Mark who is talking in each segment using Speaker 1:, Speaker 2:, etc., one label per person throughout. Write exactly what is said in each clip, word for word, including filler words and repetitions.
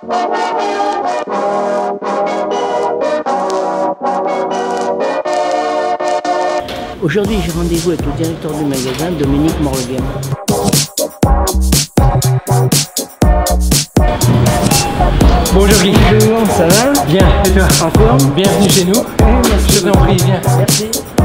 Speaker 1: Aujourd'hui, j'ai rendez-vous avec le directeur du magasin, Dominique Morleguen.
Speaker 2: Bonjour Guy.
Speaker 1: Bonjour, ça va?
Speaker 2: Bien, et toi?
Speaker 1: En forme?
Speaker 2: Bienvenue chez nous.
Speaker 1: Oui, merci.
Speaker 2: Je t'en prie, viens.
Speaker 1: Merci.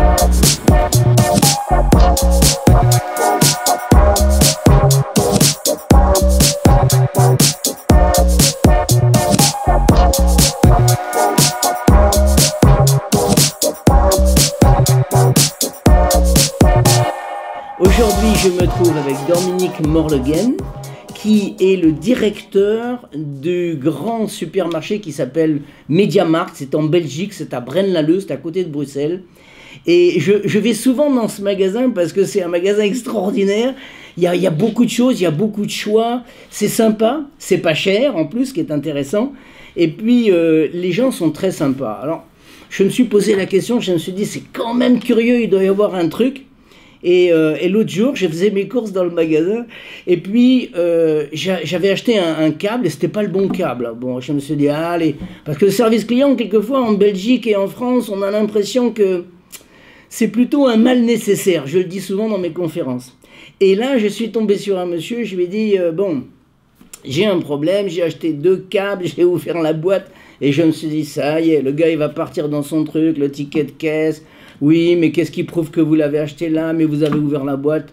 Speaker 1: Aujourd'hui, je me trouve avec Dominique Morleguen, qui est le directeur du grand supermarché qui s'appelle MediaMarkt. C'est en Belgique, c'est à Braine-l'Alleud, c'est à côté de Bruxelles. Et je, je vais souvent dans ce magasin parce que c'est un magasin extraordinaire. Il y a, il y a beaucoup de choses, il y a beaucoup de choix. C'est sympa, c'est pas cher en plus, ce qui est intéressant. Et puis, euh, les gens sont très sympas. Alors, je me suis posé la question, je me suis dit, c'est quand même curieux, il doit y avoir un truc. Et, euh, et l'autre jour, je faisais mes courses dans le magasin, et puis euh, j'avais acheté un, un câble, et c'était pas le bon câble. Bon, je me suis dit, ah, allez, parce que le service client, quelquefois, en Belgique et en France, on a l'impression que c'est plutôt un mal nécessaire. Je le dis souvent dans mes conférences. Et là, je suis tombé sur un monsieur, je lui ai dit, euh, bon, j'ai un problème, j'ai acheté deux câbles, j'ai ouvert la boîte, et je me suis dit, ça y est, le gars, il va partir dans son truc, le ticket de caisse. Oui, mais qu'est-ce qui prouve que vous l'avez acheté là, mais vous avez ouvert la boîte?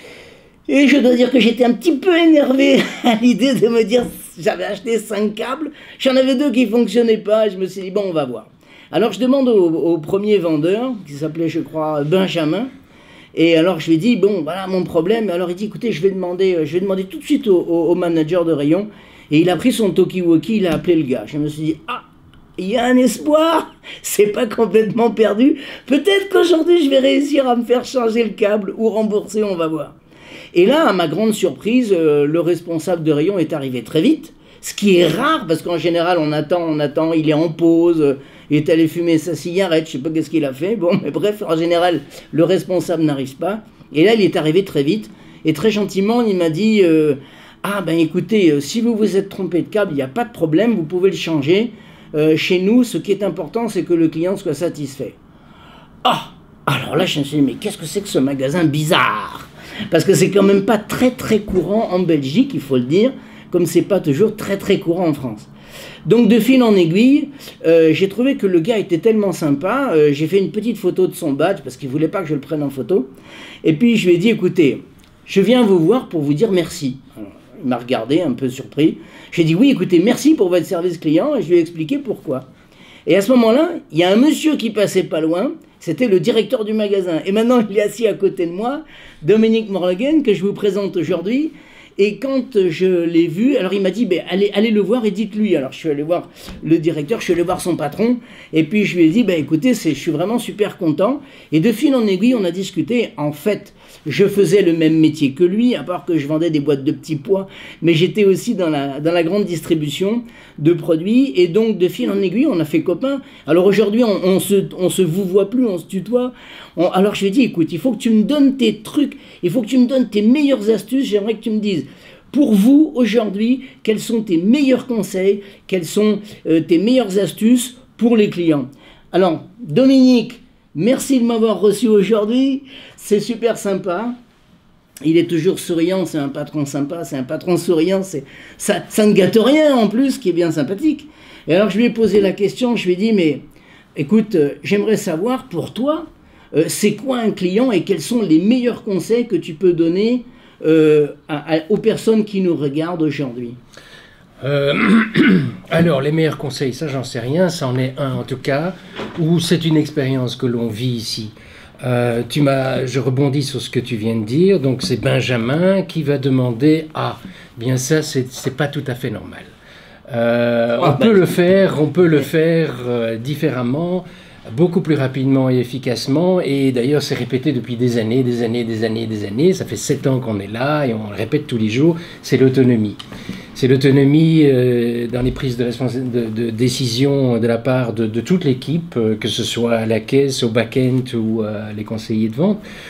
Speaker 1: Et je dois dire que j'étais un petit peu énervé à l'idée de me dire, j'avais acheté cinq câbles, j'en avais deux qui ne fonctionnaient pas, et je me suis dit, bon, on va voir. Alors je demande au, au premier vendeur, qui s'appelait, je crois, Benjamin, et alors je lui ai dit, bon, voilà mon problème. Alors il dit, écoutez, je vais demander, je vais demander tout de suite au, au, au manager de rayon, et il a pris son talkie-walkie, il a appelé le gars. Je me suis dit, ah, il y a un espoir, c'est pas complètement perdu. Peut-être qu'aujourd'hui, je vais réussir à me faire changer le câble ou rembourser, on va voir. Et là, à ma grande surprise, euh, le responsable de rayon est arrivé très vite, ce qui est rare, parce qu'en général, on attend, on attend, il est en pause, euh, il est allé fumer sa cigarette, je sais pas qu'est-ce qu'il a fait, bon, mais bref, en général, le responsable n'arrive pas. Et là, il est arrivé très vite, et très gentiment, il m'a dit, euh, ah ben écoutez, euh, si vous vous êtes trompé de câble, il n'y a pas de problème, vous pouvez le changer. Euh, chez nous, ce qui est important, c'est que le client soit satisfait. Ah, alors là, je me suis dit, mais qu'est-ce que c'est que ce magasin bizarre? Parce que c'est quand même pas très très courant en Belgique, il faut le dire, comme c'est pas toujours très très courant en France. Donc de fil en aiguille, euh, j'ai trouvé que le gars était tellement sympa, euh, j'ai fait une petite photo de son badge, parce qu'il voulait pas que je le prenne en photo, et puis je lui ai dit, écoutez, je viens vous voir pour vous dire merci. Alors, il m'a regardé un peu surpris. J'ai dit, oui, écoutez, merci pour votre service client, et je lui ai expliqué pourquoi. Et à ce moment-là, il y a un monsieur qui passait pas loin, c'était le directeur du magasin. Et maintenant, il est assis à côté de moi, Dominique Morleguen, que je vous présente aujourd'hui. Et quand je l'ai vu, alors il m'a dit, ben, allez, allez le voir et dites-lui. Alors je suis allé voir le directeur, je suis allé voir son patron, et puis je lui ai dit, ben, écoutez, je suis vraiment super content. Et de fil en aiguille, on a discuté. En fait, je faisais le même métier que lui, à part que je vendais des boîtes de petits pois, mais j'étais aussi dans la, dans la grande distribution de produits, et donc de fil en aiguille, on a fait copain. Alors aujourd'hui, on, on se, on se vous voit plus, on se tutoie. On, alors je lui ai dit, écoute, il faut que tu me donnes tes trucs, il faut que tu me donnes tes meilleures astuces, j'aimerais que tu me dises, pour vous, aujourd'hui, quels sont tes meilleurs conseils, quelles sont euh, tes meilleures astuces pour les clients? Alors, Dominique, merci de m'avoir reçu aujourd'hui, c'est super sympa. Il est toujours souriant, c'est un patron sympa, c'est un patron souriant, ça, ça ne gâte rien en plus, ce qui est bien sympathique. Et alors je lui ai posé la question, je lui ai dit, mais écoute, euh, j'aimerais savoir pour toi, euh, c'est quoi un client et quels sont les meilleurs conseils que tu peux donner euh, à, à, aux personnes qui nous regardent aujourd'hui?
Speaker 2: Euh, alors, les meilleurs conseils, ça j'en sais rien, ça en est un en tout cas, ou c'est une expérience que l'on vit ici. Euh, tu m'as, je rebondis sur ce que tu viens de dire, donc c'est Benjamin qui va demander, ah, bien ça c'est pas tout à fait normal. Euh, on peut le faire, on peut le faire euh, différemment, beaucoup plus rapidement et efficacement, et d'ailleurs c'est répété depuis des années, des années, des années, des années, ça fait sept ans qu'on est là et on le répète tous les jours, c'est l'autonomie. C'est l'autonomie euh, dans les prises de, de, de décision de la part de, de toute l'équipe, euh, que ce soit à la caisse, au back-end ou euh, les conseillers de vente.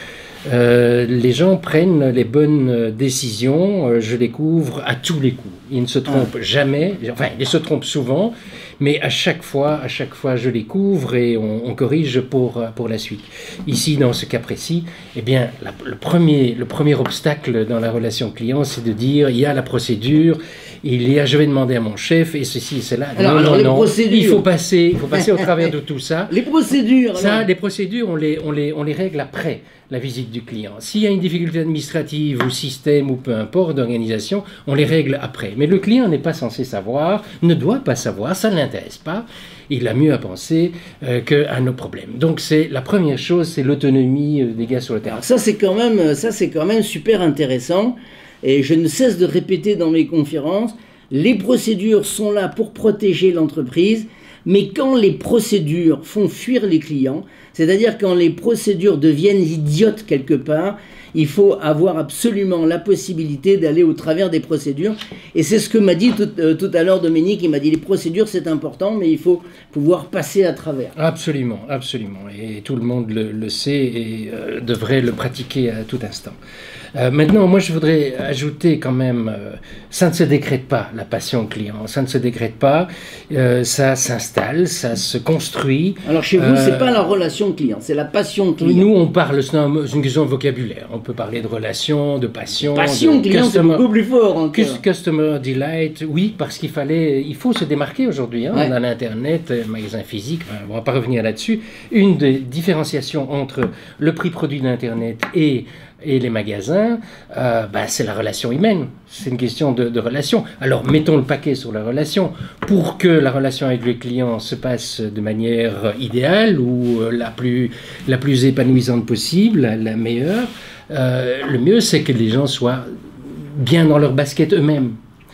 Speaker 2: euh, les gens prennent les bonnes décisions, euh, je les couvre à tous les coups. Ils ne se trompent ah. jamais, enfin ils se trompent souvent, mais à chaque fois, à chaque fois je les couvre et on, on corrige pour, pour la suite. Ici, dans ce cas précis, eh bien, la, le, premier, le premier obstacle dans la relation client, c'est de dire, il y a la procédure, il y a, je vais demander à mon chef, et ceci et cela.
Speaker 1: Alors,
Speaker 2: non,
Speaker 1: alors,
Speaker 2: non,
Speaker 1: les
Speaker 2: non,
Speaker 1: procédures...
Speaker 2: il faut passer, il faut passer au travers de tout ça.
Speaker 1: Les procédures
Speaker 2: Ça,
Speaker 1: alors.
Speaker 2: les procédures, on les, on, les, on les règle après la visite du client. S'il y a une difficulté administrative ou système ou peu importe d'organisation, on les règle après. Mais le client n'est pas censé savoir, ne doit pas savoir, ça ne l'intéresse pas. Il a mieux à penser euh, qu'à nos problèmes. Donc c'est la première chose, c'est l'autonomie euh, des gars sur le terrain.
Speaker 1: Alors ça c'est quand même, ça c'est quand même super intéressant. Et je ne cesse de répéter dans mes conférences, les procédures sont là pour protéger l'entreprise. Mais quand les procédures font fuir les clients, c'est-à-dire quand les procédures deviennent idiotes quelque part, il faut avoir absolument la possibilité d'aller au travers des procédures. Et c'est ce que m'a dit tout, euh, tout à l'heure Dominique, il m'a dit les procédures c'est important, mais il faut pouvoir passer à travers.
Speaker 2: Absolument, absolument. Et tout le monde le, le sait et euh, devrait le pratiquer à tout instant. Euh, maintenant, moi je voudrais ajouter quand même, euh, ça ne se décrète pas, la passion client, ça ne se décrète pas, euh, ça s'installe, ça se construit.
Speaker 1: Alors chez vous, euh, c'est pas la relation client, c'est la passion client.
Speaker 2: Nous, on parle, c'est une question de vocabulaire, on peut parler de relation, de passion.
Speaker 1: Passion
Speaker 2: de
Speaker 1: client, c'est beaucoup plus fort encore.
Speaker 2: Customer delight, oui, parce qu'il fallait, il faut se démarquer aujourd'hui, hein, ouais. On a l'internet, magasin physique, on ne va pas revenir là-dessus. Une des différenciations entre le prix produit d'internet et et les magasins, euh, bah, c'est la relation humaine, c'est une question de, de relation. Alors mettons le paquet sur la relation, pour que la relation avec le client se passe de manière idéale ou euh, la, plus, la plus épanouissante possible, la, la meilleure, euh, le mieux c'est que les gens soient bien dans leur basket eux-mêmes.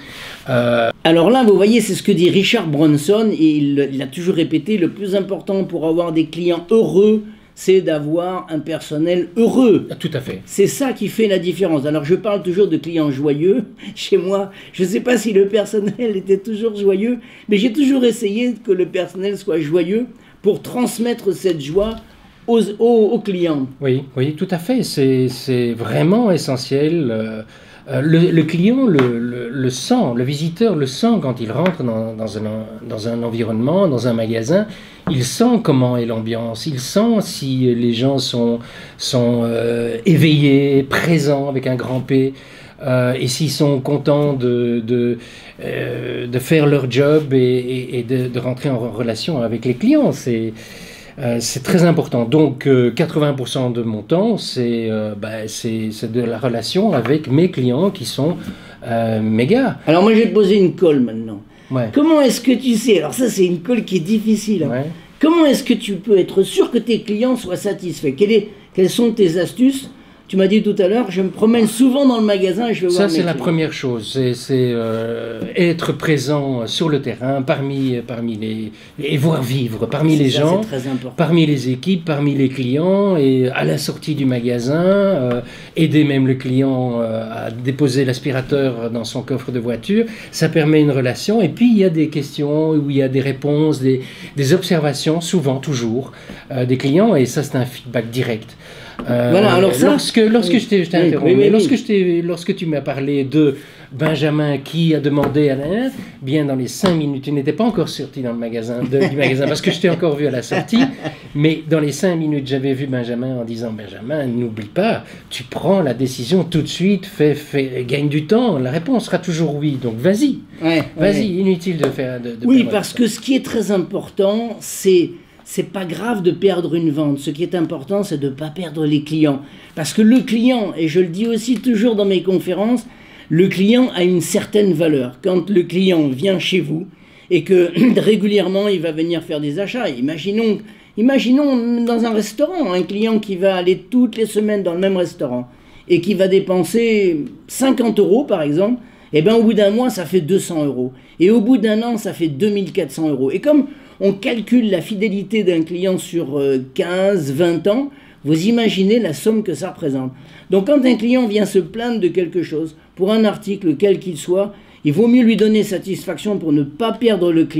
Speaker 1: Euh... Alors là, vous voyez, c'est ce que dit Richard Branson, et il, il a toujours répété, le plus important pour avoir des clients heureux, c'est d'avoir un personnel heureux.
Speaker 2: Tout à fait.
Speaker 1: C'est ça qui fait la différence. Alors je parle toujours de clients joyeux. Chez moi, je ne sais pas si le personnel était toujours joyeux, mais j'ai toujours essayé que le personnel soit joyeux pour transmettre cette joie aux, aux, aux clients.
Speaker 2: Oui, oui, tout à fait. C'est, c'est vraiment essentiel. Euh, le, le client le, le, le sent, le visiteur le sent quand il rentre dans, dans, un, dans un environnement, dans un magasin. Il sent comment est l'ambiance, il sent si les gens sont, sont euh, éveillés, présents avec un grand P, euh, et s'ils sont contents de, de, euh, de faire leur job et, et, et de, de rentrer en relation avec les clients. C'est, euh, c'est très important. Donc euh, quatre-vingts pour cent de mon temps, c'est, euh, bah, c'est, c'est de la relation avec mes clients qui sont euh, mes gars.
Speaker 1: Alors moi je vais te poser une colle maintenant.
Speaker 2: Ouais.
Speaker 1: Comment est-ce que tu sais, alors ça c'est une colle qui est difficile, hein. Ouais. Comment est-ce que tu peux être sûr que tes clients soient satisfaits? Quelle est, Quelles sont tes astuces? Tu m'as dit tout à l'heure, je me promène souvent dans le magasin et je vais voir mes clients.
Speaker 2: Ça c'est la première chose, c'est, c'est euh, être présent sur le terrain, parmi, parmi les, et voir vivre parmi c'est les ça, gens, parmi les équipes, parmi les clients, et à la sortie du magasin, euh, aider même le client euh, à déposer l'aspirateur dans son coffre de voiture, ça permet une relation. Et puis il y a des questions où il y a des réponses, des, des observations, souvent, toujours, euh, des clients, et ça c'est un feedback direct. Euh, voilà, alors ça, lorsque lorsque oui, je t'ai, je t'ai oui, interrompu, oui, oui, lorsque, je t'ai, lorsque tu m'as parlé de Benjamin qui a demandé à la, bien dans les cinq minutes, tu n'étais pas encore sorti dans le magasin de, du magasin parce que je t'ai encore vu à la sortie, mais dans les cinq minutes j'avais vu Benjamin en disant Benjamin, n'oublie pas, tu prends la décision tout de suite, fais, fais, gagne du temps, la réponse sera toujours oui, donc vas-y, ouais, vas-y, ouais. Inutile de faire. De, de
Speaker 1: oui, parce que ce qui est très important, c'est c'est pas grave de perdre une vente. Ce qui est important, c'est de ne pas perdre les clients. Parce que le client, et je le dis aussi toujours dans mes conférences, le client a une certaine valeur. Quand le client vient chez vous et que régulièrement il va venir faire des achats, imaginons, imaginons dans un restaurant, un client qui va aller toutes les semaines dans le même restaurant et qui va dépenser cinquante euros par exemple, et bien au bout d'un mois ça fait deux cents euros. Et au bout d'un an ça fait deux mille quatre cents euros. Et comme on calcule la fidélité d'un client sur quinze, vingt ans, vous imaginez la somme que ça représente. Donc quand un client vient se plaindre de quelque chose, pour un article quel qu'il soit, il vaut mieux lui donner satisfaction pour ne pas perdre le client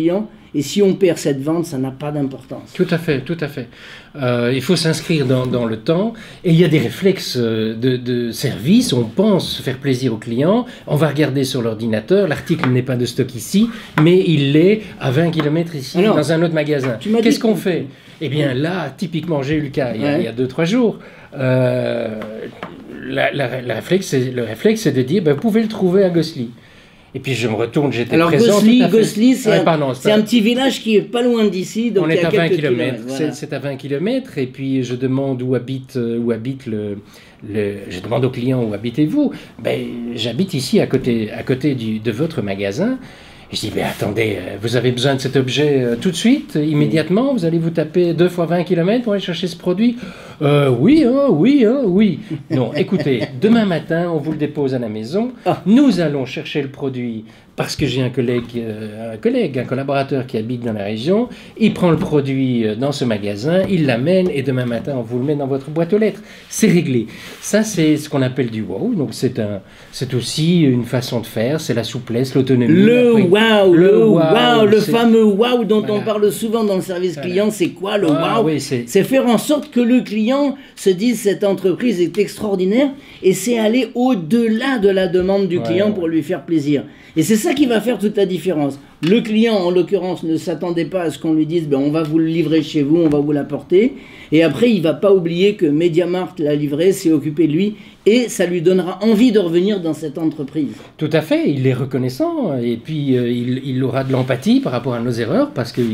Speaker 1: Et si on perd cette vente, ça n'a pas d'importance.
Speaker 2: Tout à fait, tout à fait. Euh, il faut s'inscrire dans, dans le temps. Et il y a des réflexes de, de service. On pense faire plaisir aux clients. On va regarder sur l'ordinateur. L'article n'est pas de stock ici, mais il l'est à vingt kilomètres ici, alors, dans un autre magasin. Qu'est-ce qu'on fait? Eh bien là, typiquement, j'ai eu le cas il y a, ouais. il y a deux, trois jours. Euh, la, la, la réflexe, le réflexe, c'est de dire, ben, vous pouvez le trouver à Gosselies. Et puis je me retourne, j'étais présent.
Speaker 1: Alors Gosselies, c'est ah, un, un petit village qui est pas loin d'ici.
Speaker 2: On est à vingt kilomètres, voilà. C'est à vingt kilomètres, et puis je demande où habite, où habite le, le... Je demande au client où habitez-vous. Ben, j'habite ici à côté, à côté du, de votre magasin. Et je dis, mais attendez, vous avez besoin de cet objet euh, tout de suite, immédiatement, vous allez vous taper deux fois vingt kilomètres pour aller chercher ce produit? euh, Oui, hein, oui, hein, oui. Non, écoutez, demain matin, on vous le dépose à la maison, ah. Nous allons chercher le produit, parce que j'ai un collègue, euh, un collègue, un collaborateur qui habite dans la région, il prend le produit dans ce magasin, il l'amène, et demain matin, on vous le met dans votre boîte aux lettres. C'est réglé. Ça, c'est ce qu'on appelle du wow, donc c'est un, c'est aussi une façon de faire, c'est la souplesse, l'autonomie.
Speaker 1: Le wow, le, le wow, wow le fameux wow dont voilà. on parle souvent dans le service voilà. client, c'est quoi le ah, wow oui, c'est faire en sorte que le client se dise cette entreprise est extraordinaire, et c'est aller au-delà de la demande du ouais, client ouais. pour lui faire plaisir. Et c'est ça qui va faire toute la différence. Le client, en l'occurrence, ne s'attendait pas à ce qu'on lui dise ben, on va vous le livrer chez vous, on va vous l'apporter. Et après, il ne va pas oublier que MediaMarkt l'a livré, s'est occupé de lui, et ça lui donnera envie de revenir dans cette entreprise.
Speaker 2: Tout à fait, il est reconnaissant, et puis euh, il, il aura de l'empathie par rapport à nos erreurs, parce qu'il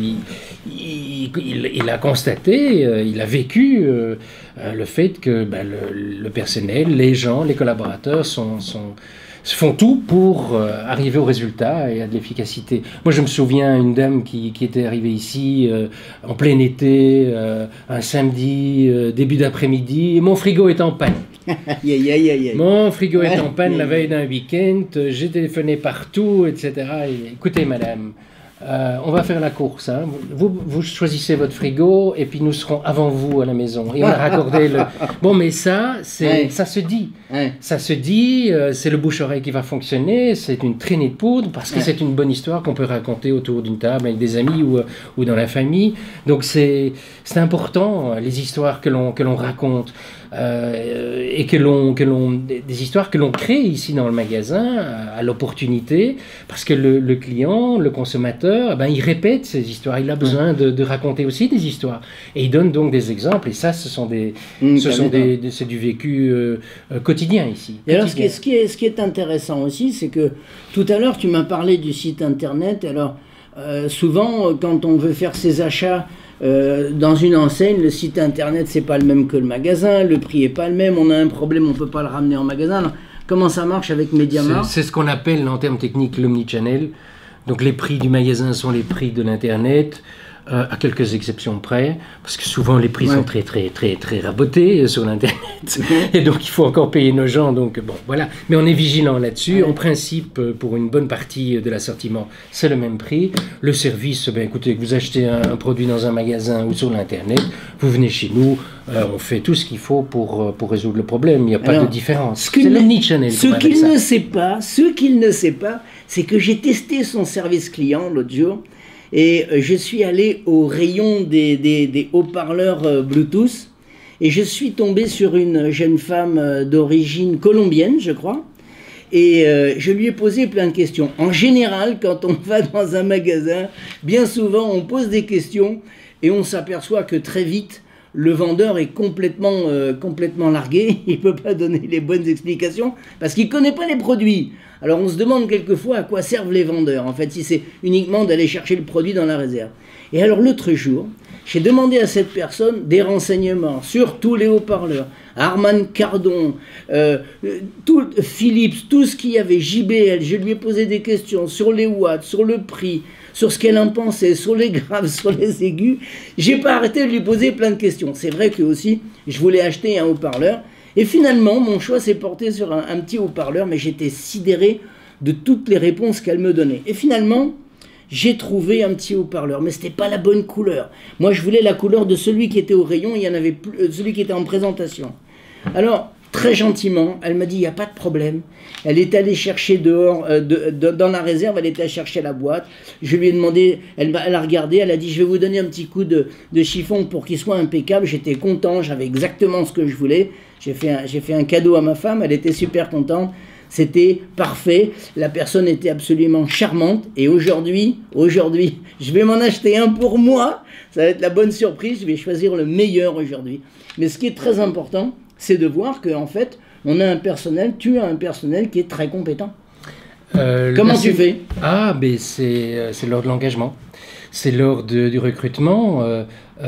Speaker 2: il, il, il a constaté, euh, il a vécu euh, euh, le fait que ben, le, le personnel, les gens, les collaborateurs sont... sont font tout pour euh, arriver au résultat et à de l'efficacité. Moi, je me souviens une dame qui, qui était arrivée ici euh, en plein été, euh, un samedi, euh, début d'après-midi, mon frigo est en panne.
Speaker 1: yeah, yeah, yeah, yeah.
Speaker 2: Mon frigo est en panne la veille d'un week-end, j'ai téléphoné partout, et cetera. Et, écoutez, madame, Euh, on va faire la course. Hein. Vous, vous choisissez votre frigo et puis nous serons avant vous à la maison. Et on a raccordé le... Bon, mais ça, ouais. ça se dit. Ouais. Ça se dit, euh, c'est le bouche-oreille qui va fonctionner, c'est une traînée de poudre parce que ouais. c'est une bonne histoire qu'on peut raconter autour d'une table avec des amis ou, ou dans la famille. Donc c'est important, les histoires que l'on que l'on raconte. Euh, et que l'on, que l'on, des histoires que l'on crée ici dans le magasin à, à l'opportunité, parce que le, le client, le consommateur, ben, il répète ces histoires, il a besoin de, de raconter aussi des histoires, et il donne donc des exemples, et ça, ce sont des, mmh, ce sont des, des, c'est du vécu euh, euh, quotidien ici.
Speaker 1: Et quotidien. Alors, ce qui, est, ce, qui est, ce qui est intéressant aussi, c'est que tout à l'heure, tu m'as parlé du site internet. Alors, euh, souvent, quand on veut faire ses achats Euh, dans une enseigne, le site internet c'est pas le même que le magasin, le prix est pas le même, on a un problème, on peut pas le ramener en magasin. Alors, comment ça marche avec MediaMarkt?
Speaker 2: C'est ce qu'on appelle en termes techniques l'omnichannel. Donc les prix du magasin sont les prix de l'internet, euh, à quelques exceptions près, parce que souvent les prix ouais. sont très très très très rabotés sur l'internet, et donc il faut encore payer nos gens. Donc bon, voilà. Mais on est vigilant là-dessus. Ouais. En principe, pour une bonne partie de l'assortiment, c'est le même prix. Le service, ben écoutez, que vous achetez un, un produit dans un magasin ou sur l'internet, vous venez chez nous, euh, on fait tout ce qu'il faut pour pour résoudre le problème. Il n'y a pas Alors, de différence. C'est l'omnichannel.
Speaker 1: Ce qu'il ne sait pas, ce qu'il ne sait pas, c'est que j'ai testé son service client l'autre jour. Et je suis allé au rayon des, des, des haut-parleurs euh, Bluetooth, et je suis tombé sur une jeune femme euh, d'origine colombienne, je crois, et euh, je lui ai posé plein de questions. En général, quand on va dans un magasin, bien souvent on pose des questions, et on s'aperçoit que très vite, le vendeur est complètement, euh, complètement largué, il ne peut pas donner les bonnes explications, parce qu'il ne connaît pas les produits. Alors on se demande quelquefois à quoi servent les vendeurs, en fait, si c'est uniquement d'aller chercher le produit dans la réserve. Et alors l'autre jour, j'ai demandé à cette personne des renseignements sur tous les haut-parleurs, Harman Kardon, euh, tout, Philips, tout ce qu'il y avait, J B L, je lui ai posé des questions sur les watts, sur le prix, sur ce qu'elle en pensait, sur les graves, sur les aigus. J'ai pas arrêté de lui poser plein de questions. C'est vrai que aussi, je voulais acheter un haut-parleur. Et finalement, mon choix s'est porté sur un, un petit haut-parleur, mais j'étais sidéré de toutes les réponses qu'elle me donnait. Et finalement, j'ai trouvé un petit haut-parleur, mais ce n'était pas la bonne couleur. Moi, je voulais la couleur de celui qui était au rayon, il y en avait plus, euh, celui qui était en présentation. Alors, très gentiment, elle m'a dit, il n'y a pas de problème. Elle est allée chercher dehors, euh, de, de, dans la réserve, elle était allée chercher la boîte. Je lui ai demandé, elle, elle a regardé, elle a dit, je vais vous donner un petit coup de, de chiffon pour qu'il soit impeccable. J'étais content, j'avais exactement ce que je voulais. J'ai fait, un, j'ai fait un cadeau à ma femme, elle était super contente. C'était parfait, la personne était absolument charmante. Et aujourd'hui, aujourd'hui, je vais m'en acheter un pour moi. Ça va être la bonne surprise, je vais choisir le meilleur aujourd'hui. Mais ce qui est très important, c'est de voir qu'en fait, on a un personnel, tu as un personnel qui est très compétent. Euh, Comment tu fais?
Speaker 2: Ah, ben c'est, c'est lors de l'engagement. C'est lors de, du recrutement. Euh,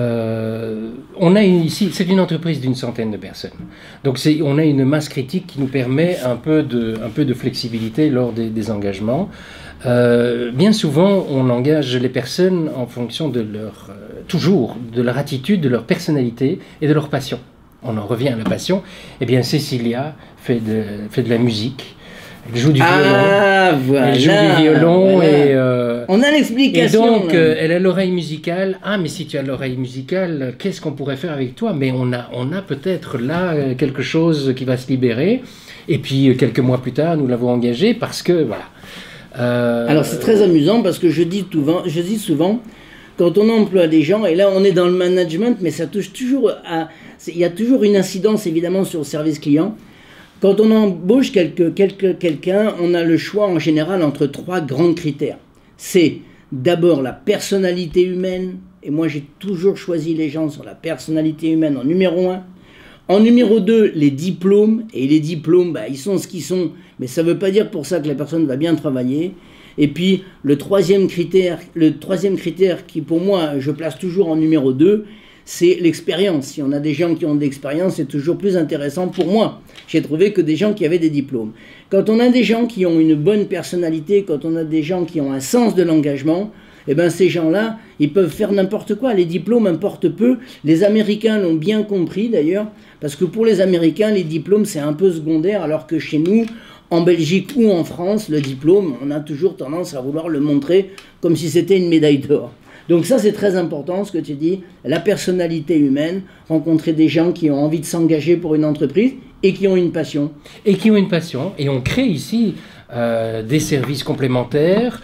Speaker 2: euh, on a une, ici, c'est une entreprise d'une centaine de personnes. Donc c'est, on a une masse critique qui nous permet un peu de, un peu de flexibilité lors des, des engagements. Euh, bien souvent, on engage les personnes en fonction de leur, euh, toujours, de leur attitude, de leur personnalité et de leur passion. On en revient à la passion. Eh bien, Cécilia fait de, fait de la musique. Elle joue du
Speaker 1: ah,
Speaker 2: violon.
Speaker 1: Voilà,
Speaker 2: elle joue du violon
Speaker 1: voilà.
Speaker 2: et... Euh,
Speaker 1: on a l'explication.
Speaker 2: Et donc, euh, elle a l'oreille musicale. Ah, mais si tu as l'oreille musicale, qu'est-ce qu'on pourrait faire avec toi? Mais on a, on a peut-être là quelque chose qui va se libérer. Et puis, quelques mois plus tard, nous l'avons engagée parce que, voilà.
Speaker 1: Euh, Alors, c'est très amusant parce que je dis, souvent, je dis souvent, quand on emploie des gens, et là, on est dans le management, mais ça touche toujours à... Il y a toujours une incidence, évidemment, sur le service client. Quand on embauche quelque, quelque, quelqu'un, on a le choix en général entre trois grands critères. C'est d'abord la personnalité humaine, et moi j'ai toujours choisi les gens sur la personnalité humaine en numéro un. En numéro deux, les diplômes, et les diplômes, bah, ils sont ce qu'ils sont, mais ça ne veut pas dire pour ça que la personne va bien travailler. Et puis le troisième critère, le troisième critère qui pour moi je place toujours en numéro deux, c'est l'expérience. Si on a des gens qui ont de l'expérience, c'est toujours plus intéressant pour moi. J'ai trouvé que des gens qui avaient des diplômes. Quand on a des gens qui ont une bonne personnalité, quand on a des gens qui ont un sens de l'engagement, eh ben ces gens-là, ils peuvent faire n'importe quoi. Les diplômes importent peu. Les Américains l'ont bien compris d'ailleurs, parce que pour les Américains, les diplômes, c'est un peu secondaire, alors que chez nous, en Belgique ou en France, le diplôme, on a toujours tendance à vouloir le montrer comme si c'était une médaille d'or. Donc ça, c'est très important, ce que tu dis, la personnalité humaine, rencontrer des gens qui ont envie de s'engager pour une entreprise et qui ont une passion.
Speaker 2: Et qui ont une passion. Et on crée ici euh, des services complémentaires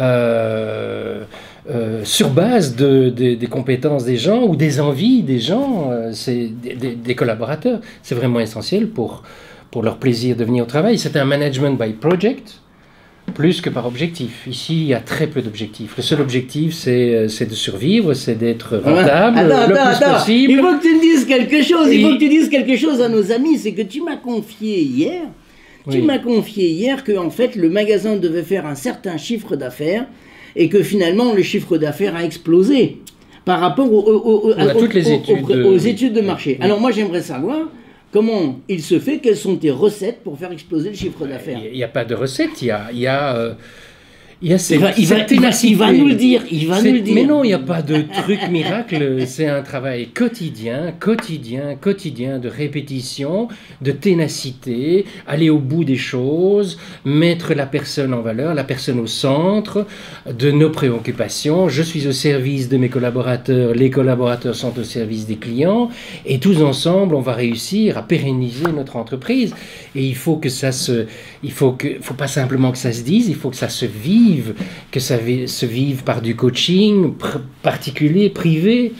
Speaker 2: euh, euh, sur base de, de, des compétences des gens ou des envies des gens, euh, c'est des, des, des collaborateurs. C'est vraiment essentiel pour, pour leur plaisir de venir au travail. C'est un management by project. Plus que par objectif. Ici, il y a très peu d'objectifs. Le seul objectif, c'est, c'est de survivre, c'est d'être rentable
Speaker 1: attends,
Speaker 2: le
Speaker 1: attends,
Speaker 2: plus
Speaker 1: attends.
Speaker 2: possible.
Speaker 1: Il faut que tu me dises quelque chose.
Speaker 2: Et...
Speaker 1: Il faut que tu dises quelque chose à nos amis. C'est que tu m'as confié hier, oui. tu m'as confié hier que en fait, le magasin devait faire un certain chiffre d'affaires et que finalement, le chiffre d'affaires a explosé par rapport aux, aux, aux,
Speaker 2: à
Speaker 1: aux,
Speaker 2: toutes les
Speaker 1: aux,
Speaker 2: études,
Speaker 1: aux, aux études de marché.
Speaker 2: Oui.
Speaker 1: Alors moi, j'aimerais savoir... Comment il se fait? Quelles sont tes recettes pour faire exploser le chiffre d'affaires?
Speaker 2: Il n'y a pas de recette, il y a... Il y a euh... Il, y a cette,
Speaker 1: il, va, il, va, il, va, il va nous le dire, il va nous le dire.
Speaker 2: Mais non, il n'y a pas de truc miracle, c'est un travail quotidien, quotidien, quotidien de répétition, de ténacité, aller au bout des choses, mettre la personne en valeur, la personne au centre de nos préoccupations. Je suis au service de mes collaborateurs, les collaborateurs sont au service des clients, et tous ensemble, on va réussir à pérenniser notre entreprise. Et il faut que ça se... Il faut que, faut pas simplement que ça se dise, il faut que ça se vive, que ça se vive par du coaching pr- particulier, privé,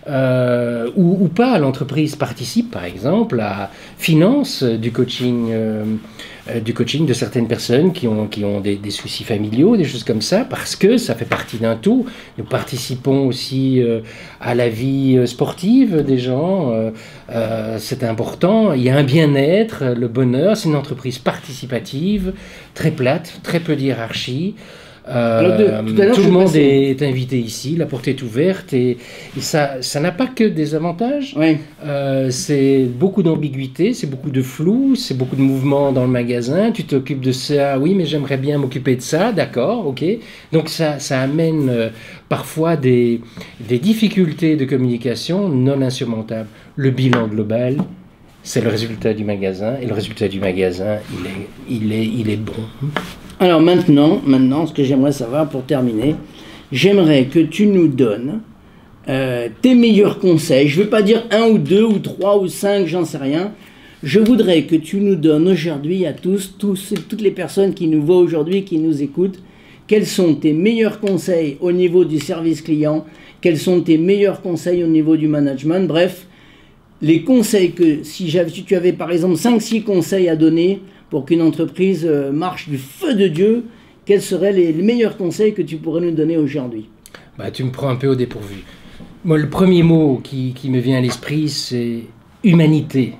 Speaker 2: euh, ou, ou pas. L'entreprise participe, par exemple, à finance du coaching, euh, euh, du coaching de certaines personnes qui ont, qui ont des, des soucis familiaux, des choses comme ça, parce que ça fait partie d'un tout. Nous participons aussi euh, à la vie sportive des gens. Euh, euh, c'est important. Il y a un bien-être, le bonheur. C'est une entreprise participative, très plate, très peu de hiérarchie. Euh, Alors de, tout, tout le monde passé... est invité ici, la porte est ouverte et, et ça, ça n'a pas que des avantages.
Speaker 1: Oui.
Speaker 2: Euh, c'est beaucoup d'ambiguïté, c'est beaucoup de flou, c'est beaucoup de mouvements dans le magasin. Tu t'occupes de ça, oui, mais j'aimerais bien m'occuper de ça, d'accord, ok. Donc ça, ça amène euh, parfois des, des difficultés de communication non insurmontables. Le bilan global, c'est le résultat du magasin et le résultat du magasin, il est, il est, il est bon.
Speaker 1: Alors maintenant, maintenant, ce que j'aimerais savoir pour terminer, j'aimerais que tu nous donnes euh, tes meilleurs conseils. Je ne veux pas dire un ou deux ou trois ou cinq, j'en sais rien. je voudrais que tu nous donnes aujourd'hui à tous, tous, toutes les personnes qui nous voient aujourd'hui, qui nous écoutent, quels sont tes meilleurs conseils au niveau du service client, quels sont tes meilleurs conseils au niveau du management, bref, les conseils que, si, si tu avais par exemple cinq six conseils à donner pour qu'une entreprise marche du feu de Dieu, quels seraient les, les meilleurs conseils que tu pourrais nous donner aujourd'hui?
Speaker 2: Bah, tu me prends un peu au dépourvu. Moi, le premier mot qui, qui me vient à l'esprit, c'est humanité.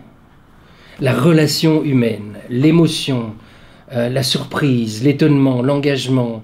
Speaker 2: La relation humaine, l'émotion, euh, la surprise, l'étonnement, l'engagement.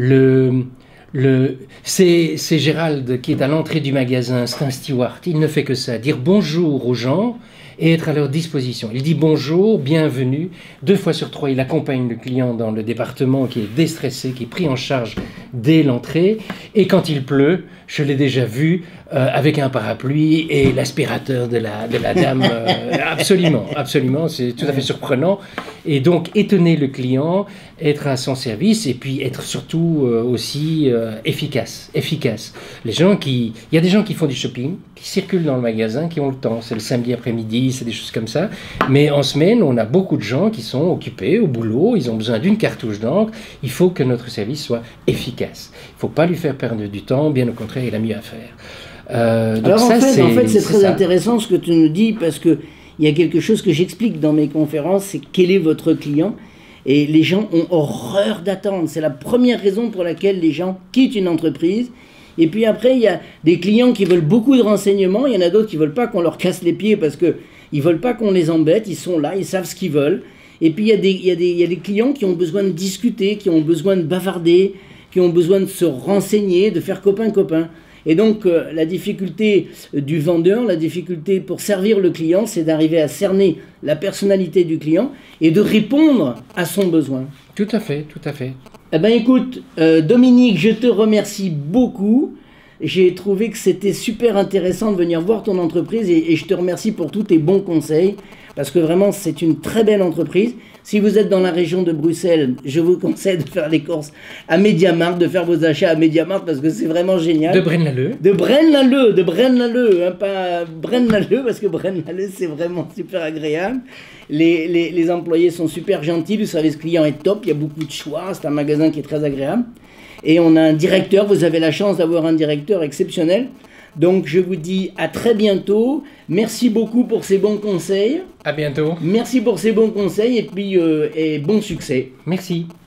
Speaker 2: Le, le, c'est, c'est Gérald qui est à l'entrée du magasin, c'est un steward. Il ne fait que ça, dire bonjour aux gens et être à leur disposition. Il dit bonjour, bienvenue. Deux fois sur trois, il accompagne le client dans le département qui est déstressé, qui est pris en charge dès l'entrée. Et quand il pleut, je l'ai déjà vu euh, avec un parapluie et l'aspirateur de la, de la dame. Euh, absolument, absolument, c'est tout à fait surprenant. Et donc, étonner le client, être à son service et puis être surtout euh, aussi euh, efficace, efficace. Les gens qui, il y a des gens qui font du shopping, qui circulent dans le magasin, qui ont le temps. C'est le samedi après-midi, c'est des choses comme ça. Mais en semaine, on a beaucoup de gens qui sont occupés au boulot, ils ont besoin d'une cartouche d'encre. Il faut que notre service soit efficace. Il ne faut pas lui faire perdre du temps, bien au contraire, il a mieux à faire. Euh, donc
Speaker 1: Alors
Speaker 2: ça,
Speaker 1: en fait,
Speaker 2: c'est,
Speaker 1: en fait, c'est
Speaker 2: c'est
Speaker 1: très
Speaker 2: ça.
Speaker 1: intéressant ce que tu nous dis, parce que il y a quelque chose que j'explique dans mes conférences, c'est quel est votre client. Et les gens ont horreur d'attendre. C'est la première raison pour laquelle les gens quittent une entreprise. Et puis après, il y a des clients qui veulent beaucoup de renseignements. Il y en a d'autres qui ne veulent pas qu'on leur casse les pieds parce qu'ils ne veulent pas qu'on les embête. Ils sont là, ils savent ce qu'ils veulent. Et puis il y a des, il y a des, il y a des clients qui ont besoin de discuter, qui ont besoin de bavarder, qui ont besoin de se renseigner, de faire copain-copain. Et donc, euh, la difficulté du vendeur, la difficulté pour servir le client, c'est d'arriver à cerner la personnalité du client et de répondre à son besoin.
Speaker 2: Tout à fait, tout à fait.
Speaker 1: Eh bien, écoute, euh, Dominique, je te remercie beaucoup. J'ai trouvé que c'était super intéressant de venir voir ton entreprise et, et je te remercie pour tous tes bons conseils parce que vraiment, c'est une très belle entreprise. Si vous êtes dans la région de Bruxelles, je vous conseille de faire les courses à Mediamarkt, de faire vos achats à Mediamarkt parce que c'est vraiment génial.
Speaker 2: De Braine-l'Alleud.
Speaker 1: De Braine-l'Alleud, de Braine-l'Alleud, hein, pas Braine-l'Alleud parce que Braine-l'Alleud c'est vraiment super agréable. Les, les, les employés sont super gentils, le service client est top, il y a beaucoup de choix, c'est un magasin qui est très agréable. Et on a un directeur, vous avez la chance d'avoir un directeur exceptionnel. Donc je vous dis à très bientôt. Merci beaucoup pour ces bons conseils.
Speaker 2: À bientôt.
Speaker 1: Merci pour ces bons conseils et puis euh, et bon succès.
Speaker 2: Merci.